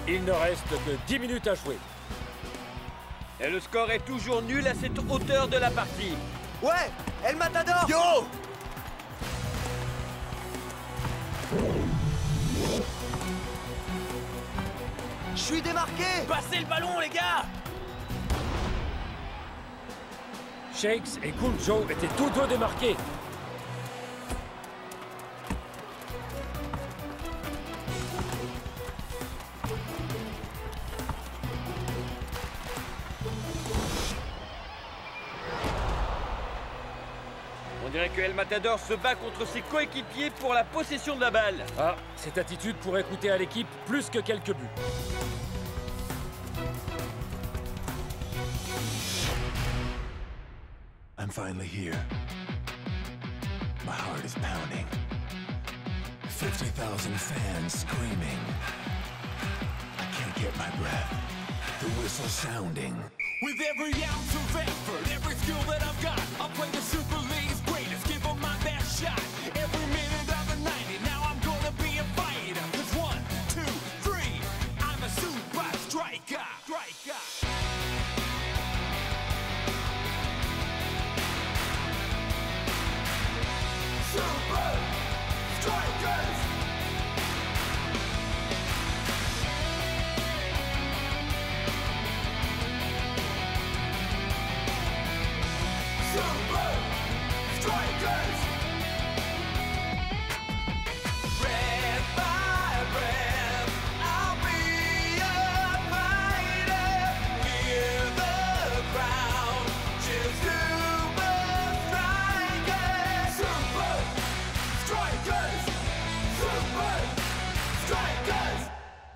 Il ne reste que 10 minutes à jouer. Et le score est toujours nul à cette hauteur de la partie. Ouais, El Matador! Yo! Je suis démarqué! Passez le ballon, les gars! Shakes et Cool Joe étaient tous deux démarqués. On dirait que El Matador se bat contre ses coéquipiers pour la possession de la balle. Ah, cette attitude pourrait coûter à l'équipe plus que quelques buts. I'm finally here. My heart is pounding. 50,000 fans screaming. I can't get my breath. The whistle sounding. With every ounce of effort, every skill that I've got, I'll play the Super League's greatest, give them my best shot. Every minute of the 90, now I'm gonna be a fighter. 'Cause 1, 2, 3, I'm a super striker. Super Strikers! Super Strikers! Breath by breath, I'll be a fighter. Hear the crowd cheer Super Strikers! Super Strikers! Super Strikers!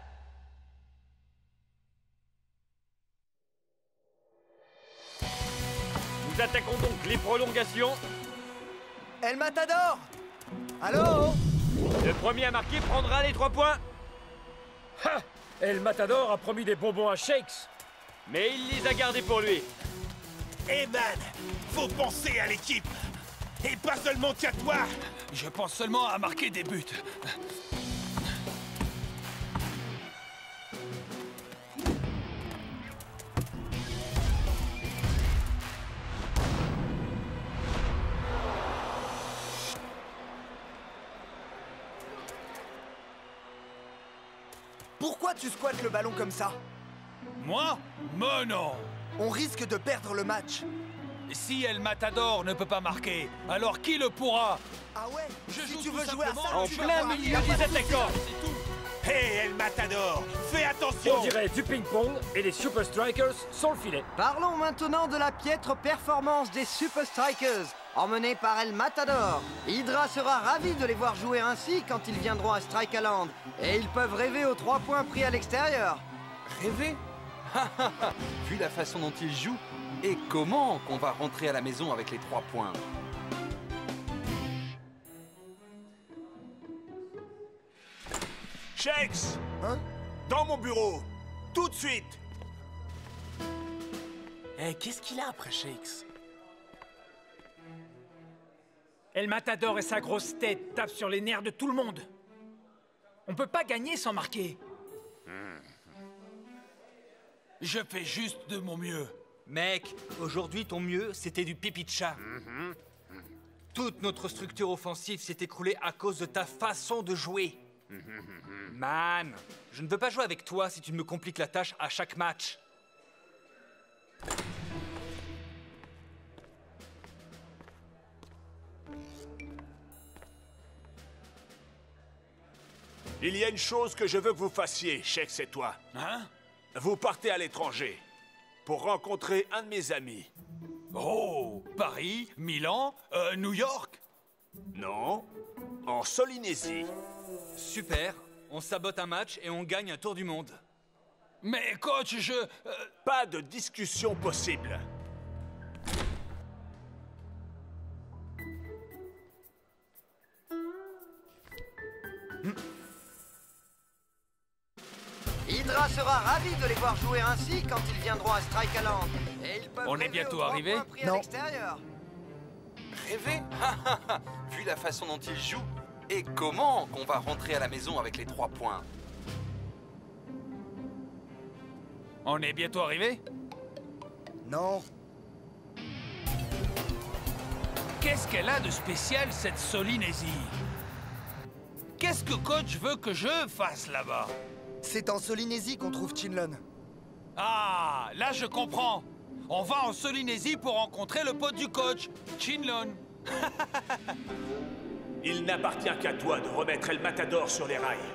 Nous attaquons donc les prolongations. El Matador! Allô? Le premier à marquer prendra les 3 points. Ha! El Matador a promis des bonbons à Shakes. Mais il les a gardés pour lui. Eh man, faut penser à l'équipe. Et pas seulement qu'à toi. Je pense seulement à marquer des buts. Pourquoi tu squattes le ballon comme ça? Moi? Mais non. On risque de perdre le match. Si El Matador ne peut pas marquer, alors qui le pourra? Ah ouais? Je Si joue tu tout veux jouer à simplement ça, En tu plein vas voir, milieu y a des pas de souci. attaquants. Hé El Matador, fais attention. On dirait du ping-pong et les Super Strikers sont le filet. Parlons maintenant de la piètre performance des Super Strikers, emmenés par El Matador. Hydra sera ravi de les voir jouer ainsi quand ils viendront à Strikaland. Et ils peuvent rêver aux 3 points pris à l'extérieur. Rêver? Vu la façon dont il joue, et comment qu'on va rentrer à la maison avec les 3 points? Shakes, Hein? dans mon bureau, tout de suite. Eh, qu'est-ce qu'il a après Shakes? El Matador et sa grosse tête tapent sur les nerfs de tout le monde. On peut pas gagner sans marquer. Je fais juste de mon mieux. Mec, aujourd'hui, ton mieux, c'était du pipi de chat. Toute notre structure offensive s'est écroulée à cause de ta façon de jouer. Man, je ne veux pas jouer avec toi si tu me compliques la tâche à chaque match. Il y a une chose que je veux que vous fassiez, Shakes et toi. Hein? Vous partez à l'étranger pour rencontrer un de mes amis. Oh, Paris, Milan, New York? Non, en Polynésie. Super, on sabote un match et on gagne un tour du monde. Mais coach, Pas de discussion possible. Hydra sera ravi de les voir jouer ainsi quand ils viendront à Strikaland. Et ils peuvent On est rêver bientôt aux 3 arrivé? points pris à Non. l'extérieur. Rêver? Vu la façon dont il joue, et comment qu'on va rentrer à la maison avec les 3 points? On est bientôt arrivé? Non. Qu'est-ce qu'elle a de spécial, cette Solynésie? Qu'est-ce que coach veut que je fasse là-bas? C'est en Solynésie qu'on trouve Chinlon. Ah, là je comprends. On va en Solynésie pour rencontrer le pote du coach, Chinlon. Il n'appartient qu'à toi de remettre El Matador sur les rails.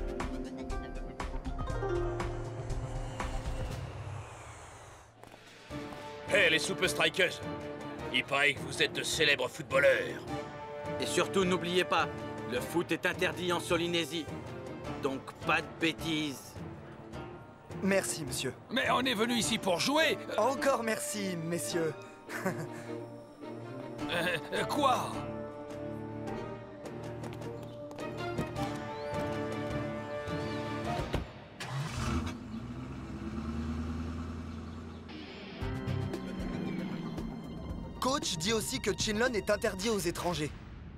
Hé, les Super Strikers! Il paraît que vous êtes de célèbres footballeurs. Et surtout, n'oubliez pas, le foot est interdit en Solynésie. Donc pas de bêtises. Merci, monsieur. Mais on est venu ici pour jouer. Encore merci, messieurs. Quoi? Coach dit aussi que Chinlon est interdit aux étrangers.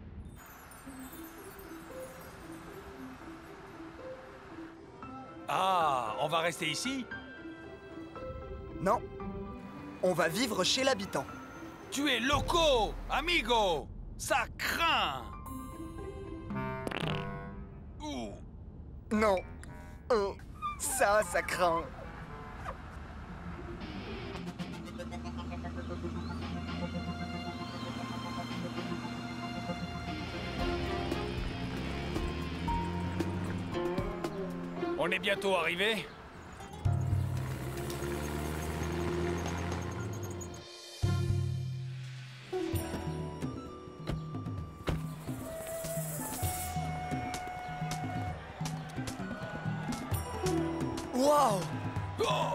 Ah, on va rester ici? Non. On va vivre chez l'habitant. Tu es loco, amigo. Ça craint. Ouh. Non. Oh, ça craint. On est bientôt arrivé. Wow! Oh!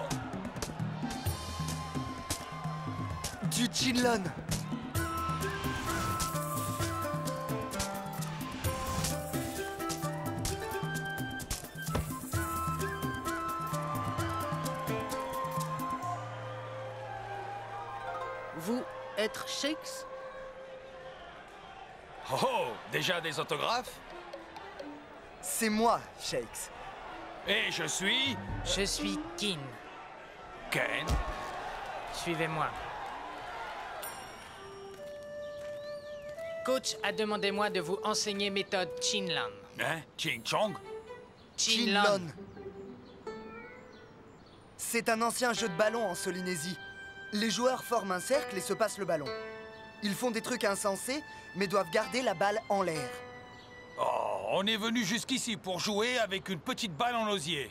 Du Chinlon. Vous être Shakes? Oh, déjà des autographes? C'est moi, Shakes. Et je suis... Je suis Kin. Ken. Suivez-moi. Coach a demandé moi de vous enseigner méthode Chinlon. Hein? Ching Chong? Chinlon. C'est un ancien jeu de ballon en Solynésie. Les joueurs forment un cercle et se passent le ballon. Ils font des trucs insensés, mais doivent garder la balle en l'air. Oh, on est venu jusqu'ici pour jouer avec une petite balle en osier.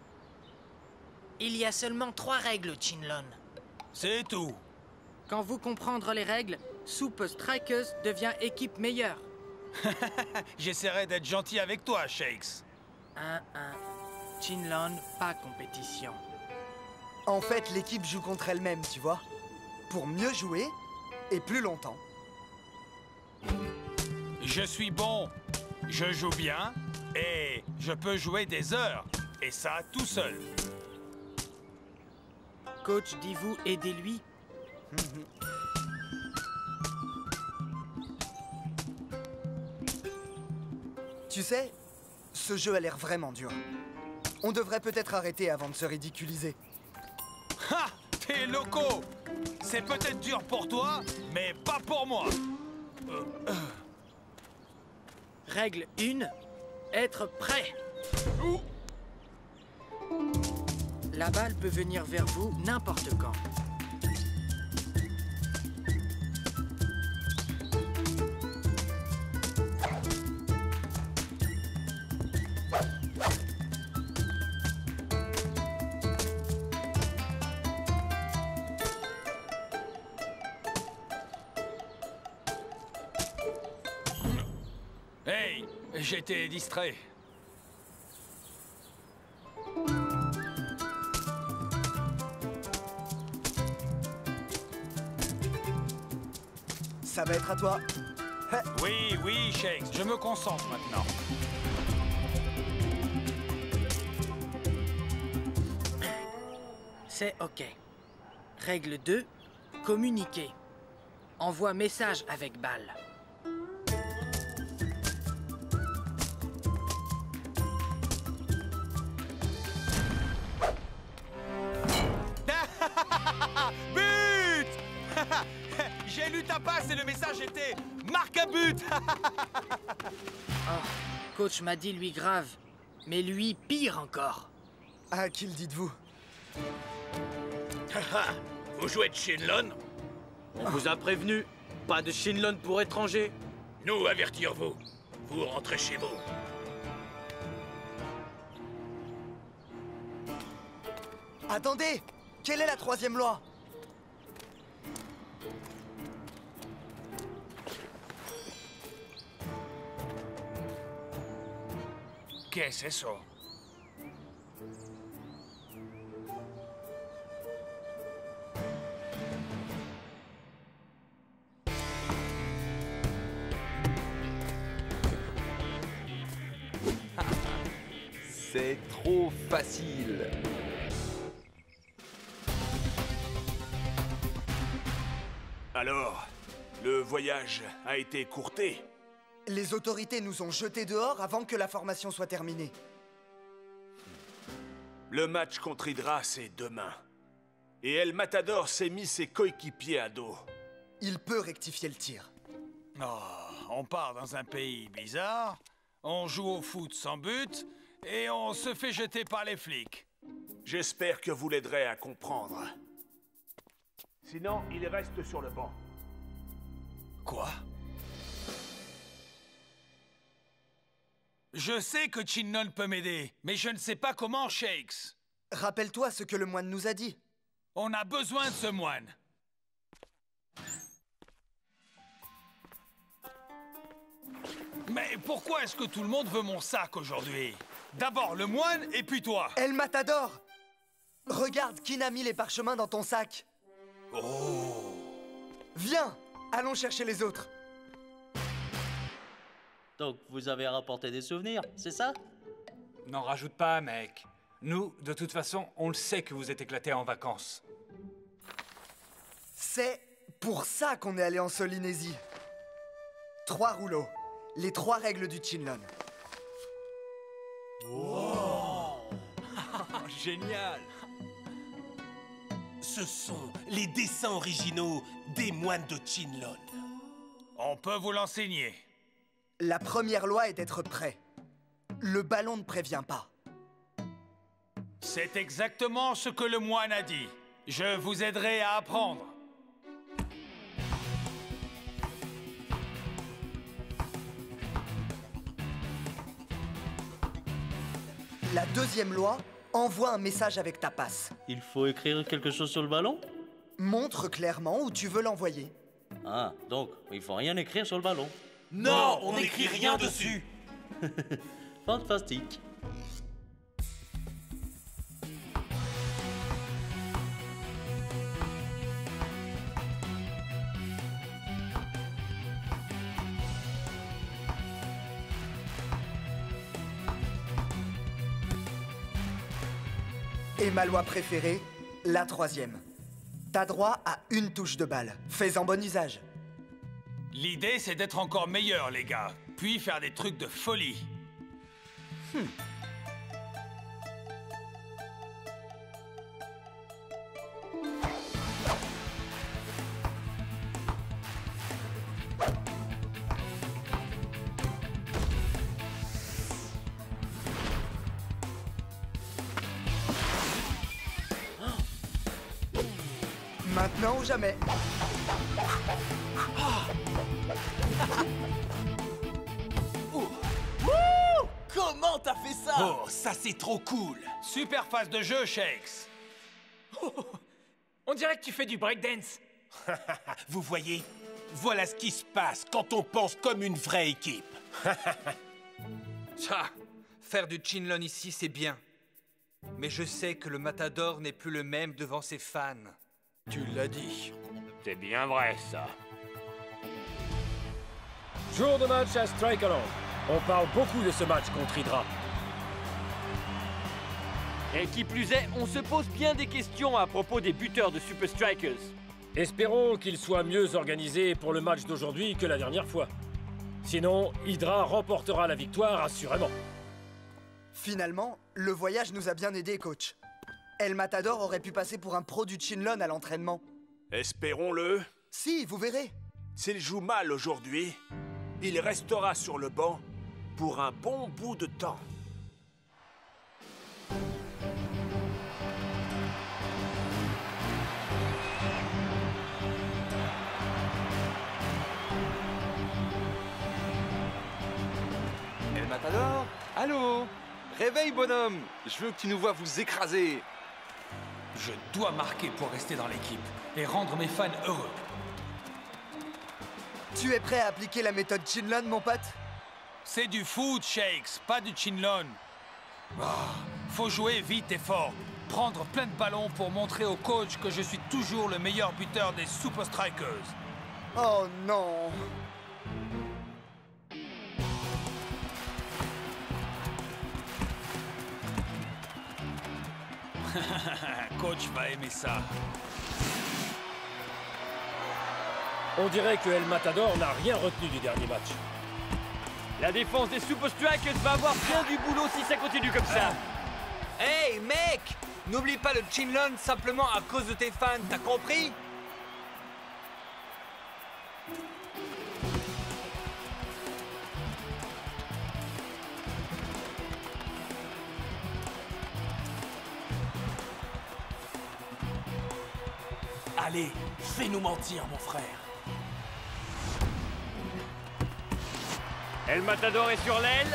Il y a seulement 3 règles, Chinlon. C'est tout. Quand vous comprendrez les règles, Super Strikers devient équipe meilleure. J'essaierai d'être gentil avec toi, Shakes. Chinlon, pas compétition. En fait, l'équipe joue contre elle-même, tu vois. Pour mieux jouer et plus longtemps. Je suis bon, je joue bien et je peux jouer des heures. Et ça tout seul. Coach dit vous aidez-lui. Tu sais, ce jeu a l'air vraiment dur. On devrait peut-être arrêter avant de se ridiculiser. Ha! T'es loco! C'est peut-être dur pour toi, mais pas pour moi. Règle 1, être prêt. La balle peut venir vers vous n'importe quand. Hey, j'étais distrait. Ça va être à toi. Oui, oui, Shakes, je me concentre maintenant. C'est OK. Règle 2, communiquer. Envoie message avec balle. but. Oh, coach m'a dit lui grave, mais lui pire encore. À qui le dites-vous? Haha, vous jouez de Shinlon? On vous a prévenu, pas de Shinlon pour étrangers. Nous avertir-vous. Vous rentrez chez vous. Attendez! Quelle est la troisième loi? Qu'est-ce que c'est ça? C'est trop facile. Alors, le voyage a été écourté. Les autorités nous ont jetés dehors avant que la formation soit terminée. Le match contre Hydra, c'est demain. Et El Matador s'est mis ses coéquipiers à dos. Il peut rectifier le tir. Oh, on part dans un pays bizarre, on joue au foot sans but, et on se fait jeter par les flics. J'espère que vous l'aiderez à comprendre. Sinon, il reste sur le banc. Quoi? Je sais que Shinlon peut m'aider, mais je ne sais pas comment, Shakes. Rappelle-toi ce que le moine nous a dit. On a besoin de ce moine. Mais pourquoi est-ce que tout le monde veut mon sac aujourd'hui? D'abord le moine et puis toi. El Matador! Regarde qui n'a mis les parchemins dans ton sac. Oh! Viens, allons chercher les autres. Donc, vous avez rapporté des souvenirs, c'est ça? N'en rajoute pas, mec. Nous, de toute façon, on le sait que vous êtes éclatés en vacances. C'est pour ça qu'on est allé en Solynésie. 3 rouleaux. Les 3 règles du Shinlon. Génial! Ce sont les dessins originaux des moines de Shinlon. On peut vous l'enseigner. La première loi est d'être prêt. Le ballon ne prévient pas. C'est exactement ce que le moine a dit. Je vous aiderai à apprendre. La deuxième loi, envoie un message avec ta passe. Il faut écrire quelque chose sur le ballon? Montre clairement où tu veux l'envoyer. Ah, donc, il faut rien écrire sur le ballon. Non, on n'écrit rien dessus. Fantastique. Et ma loi préférée, la 3e. T'as droit à une touche de balle. Fais-en bon usage. L'idée, c'est d'être encore meilleur, les gars. Puis faire des trucs de folie. Maintenant ou jamais. Comment t'as fait ça? Oh, ça c'est trop cool. Super phase de jeu, Shakes. On dirait que tu fais du breakdance. Vous voyez? Voilà ce qui se passe quand on pense comme une vraie équipe. Ça, faire du Shinlon ici, c'est bien. Mais je sais que le Matador n'est plus le même devant ses fans. Tu l'as dit. C'est bien vrai, ça. Jour de match à Strikeland. On parle beaucoup de ce match contre Hydra. Et qui plus est, on se pose bien des questions à propos des buteurs de Super Strikers. Espérons qu'ils soient mieux organisés pour le match d'aujourd'hui que la dernière fois. Sinon, Hydra remportera la victoire assurément. Finalement, le voyage nous a bien aidés, coach. El Matador aurait pu passer pour un pro du Shinlon à l'entraînement. Espérons-le. Si, vous verrez. S'il joue mal aujourd'hui, Il restera sur le banc pour un bon bout de temps. El Matador? Allô? Réveille, bonhomme! Je veux que tu nous vois vous écraser! Je dois marquer pour rester dans l'équipe et rendre mes fans heureux. Tu es prêt à appliquer la méthode Chinlon, mon pote? C'est du foot, Shakes, pas du Chinlon. Faut jouer vite et fort. Prendre plein de ballons pour montrer au coach que je suis toujours le meilleur buteur des Super Strikers. Oh non! Coach va aimer ça. On dirait que El Matador n'a rien retenu du dernier match. La défense des Super Strikers va avoir bien du boulot si ça continue comme ça. Hey, mec! N'oublie pas le Chinlon simplement à cause de tes fans, t'as compris? Allez, fais-nous mentir, mon frère. El Matador est sur l'aile.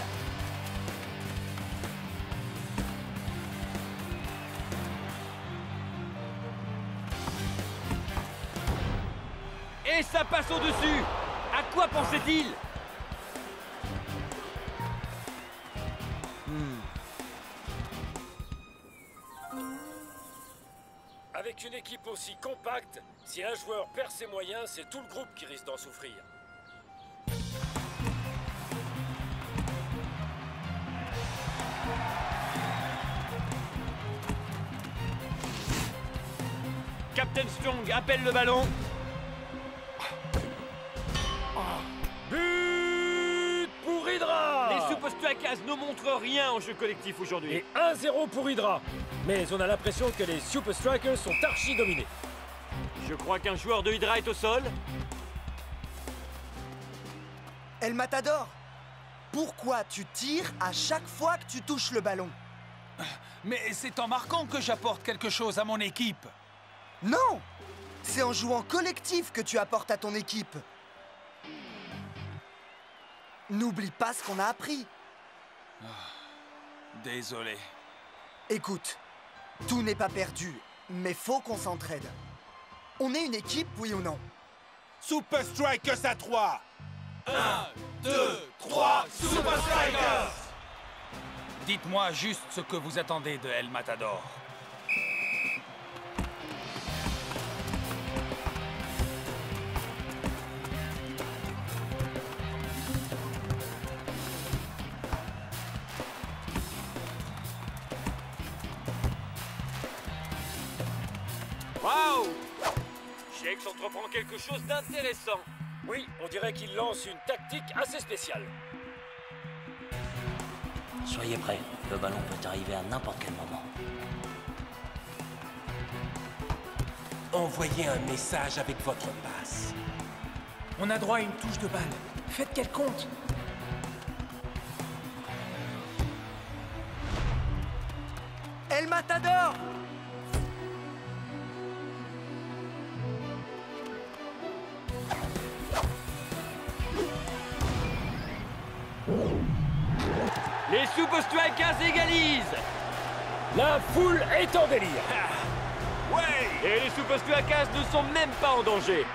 Et ça passe au-dessus. À quoi pensait-il? Avec une équipe aussi compacte, si un joueur perd ses moyens, c'est tout le groupe qui risque d'en souffrir. Captain Strong appelle le ballon. But pour Hydra! Les Super Strikers ne montrent rien en jeu collectif aujourd'hui. Et 1-0 pour Hydra. Mais on a l'impression que les Super Strikers sont archi dominés. Je crois qu'un joueur de Hydra est au sol. El Matador, pourquoi tu tires à chaque fois que tu touches le ballon? Mais c'est en marquant que j'apporte quelque chose à mon équipe. Non! C'est en jouant collectif que tu apportes à ton équipe. N'oublie pas ce qu'on a appris. Désolé. Écoute, tout n'est pas perdu, mais faut qu'on s'entraide. On est une équipe, oui ou non? Super Strikers à 3. 1, 2, 3, Super Strikers! Dites-moi juste ce que vous attendez de El Matador. Waouh! Shakes entreprend quelque chose d'intéressant. Oui, on dirait qu'il lance une tactique assez spéciale. Soyez prêts, le ballon peut arriver à n'importe quel moment. Envoyez un message avec votre passe. On a droit à une touche de balle. Faites qu'elle compte. El Matador! Les Super Strikers égalisent. La foule est en délire. Ouais! Et les Super Strikers ne sont même pas en danger.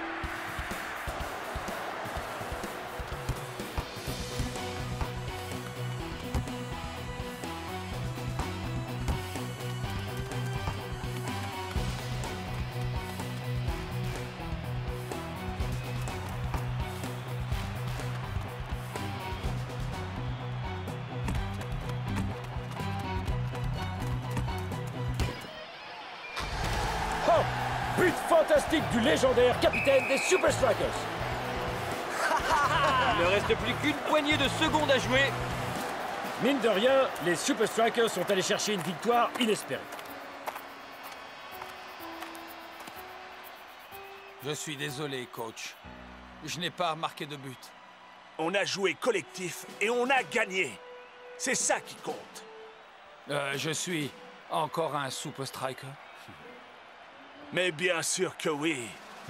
Oh! But fantastique du légendaire capitaine des Super Strikers. Il ne reste plus qu'une poignée de secondes à jouer. Mine de rien, les Super Strikers sont allés chercher une victoire inespérée. Je suis désolé, coach. Je n'ai pas marqué de but. On a joué collectif et on a gagné. C'est ça qui compte. Je suis encore un Super Striker. Mais bien sûr que oui.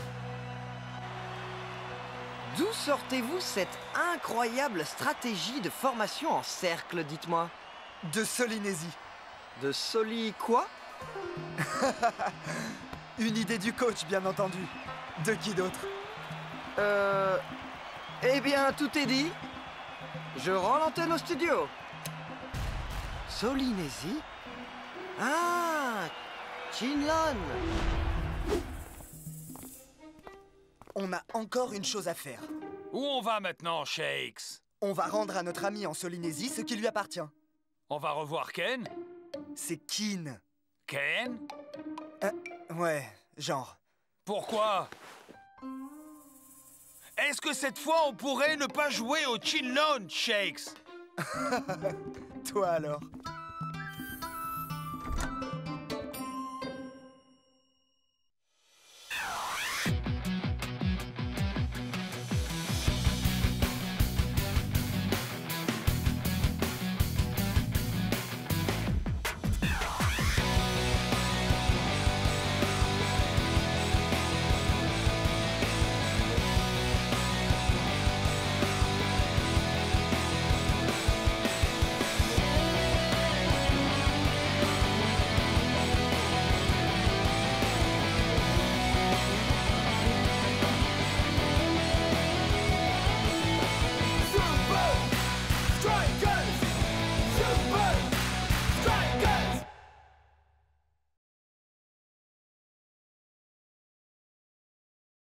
D'où sortez-vous cette incroyable stratégie de formation en cercle, dites-moi? De Solinésie. De Soli quoi? Une idée du coach, bien entendu. De qui d'autre? Eh bien, tout est dit. Je rends l'antenne au studio. Solinésie? Ah, Chinlon. On a encore une chose à faire. Où on va maintenant, Shakes? On va rendre à notre ami en Solinésie ce qui lui appartient. On va revoir Ken? C'est Keen. Ken? Ouais, genre. Pourquoi? Est-ce que cette fois on pourrait ne pas jouer au Chinlon, Shakes? Toi alors? Strikers!